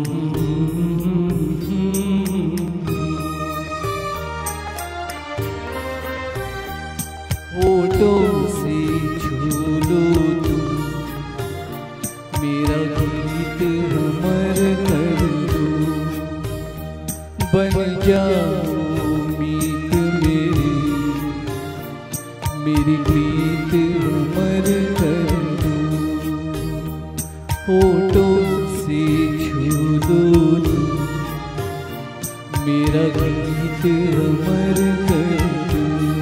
होठों से छू लो तुम, मेरा गीत अमर कर दो। बन जाओ मीत मेरी प्रीत अमर कर दो। होठों से छू लो तुम, मेरा गीत अमर कर दो।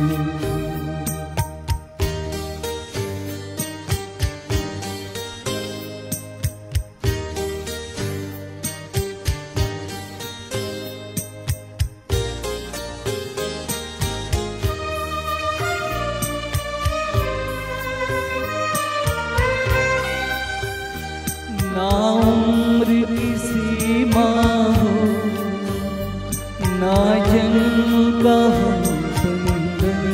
ना उम्र की सीमा हो, ना जन्म का हो बंधन।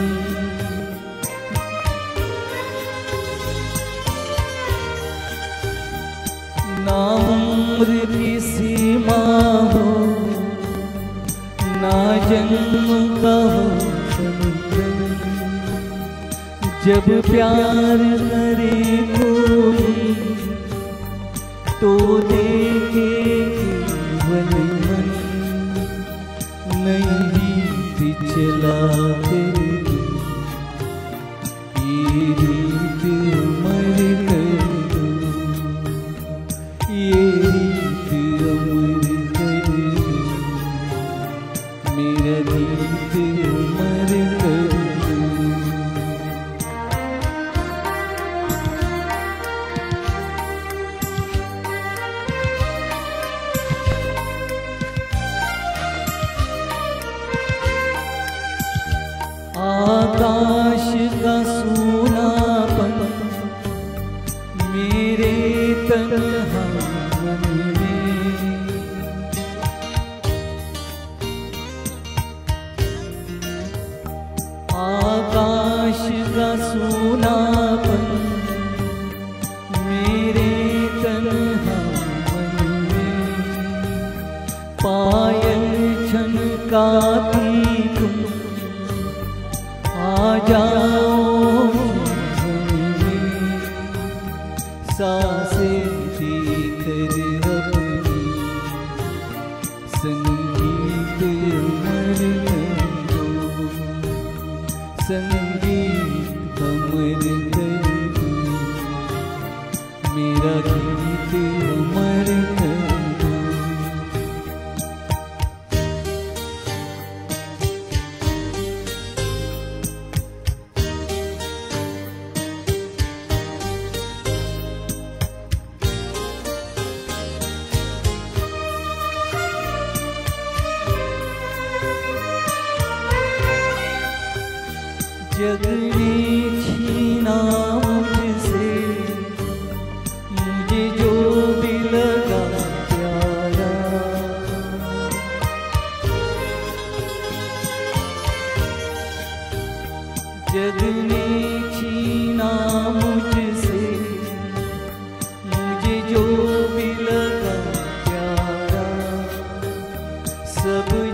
ना उम्र की सीमा हो, ना जन्म का हो बंधन। जब प्यार करे कोई तो देखे केवल मन, नई रीत चला कर दो। ये रीत अमर कर दो, ये रीत अमर कर दो, मेरा गीत अमर कर दो। आकाश का सूनापन मेरे तन्हा मन में, आकाश का सूनापन मेरे तन्हा मन में। पायल छनकाती तुम आ जाओ सांसें देकर अपनी, संगीत अमर कर दो। संगीत अमर कर दो, मेरा गीत अमर कर दो। जग ने छीना मुझसे, मुझे जो भी लगा प्यारा। जग ने छीना मुझसे, मुझे जो भी लगा प्यारा। सब